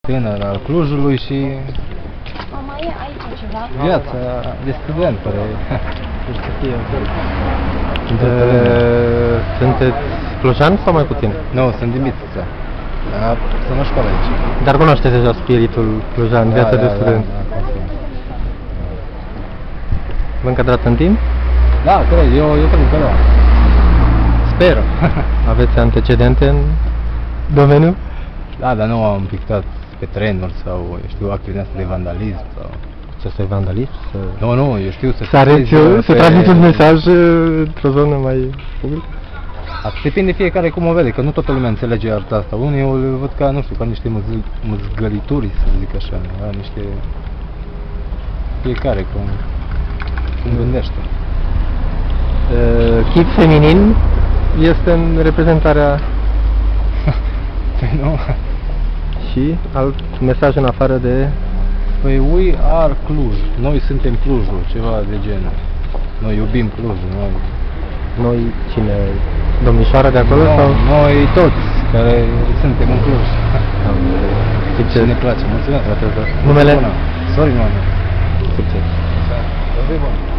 tânăr al Clujului și Mai e aici ceva? viața de student care trebuie să fie acolo. Sunteți clujan sau mai puțin? Nu, sunt din Bistrița. Dar sunt la școală aici. Dar cunoașteți deja spiritul clujan, viața de student. Vă încadrați în timp? Da, cred, eu cred că da. Sper. Aveți antecedente în domeniu? Da, dar nu am pictat pe trenuri sau, eu știu, acte din astea de vandalism sau... Să se vandalism? Nu, eu știu să... Să transmit un mesaj într-o zonă mai publică? Asta depinde fiecare cum o vede, că nu toată lumea înțelege arta asta. Unii o văd ca, nu știu, ca niște măzgălituri, să zic așa, da? Niște... Fiecare cum gândește. Chip feminin este în reprezentarea... Păi nu? Și alt mesaj în afară de... Păi we are Cluj, noi suntem Clujul, ceva de genul. Noi iubim Clujul, noi... Noi cine? Domnișoara de acolo? No, Sau? noi toți care suntem în Cluj. Succes! Ne place, mulțumesc! Numele? Sorin Manu. Succes! Să fii bun!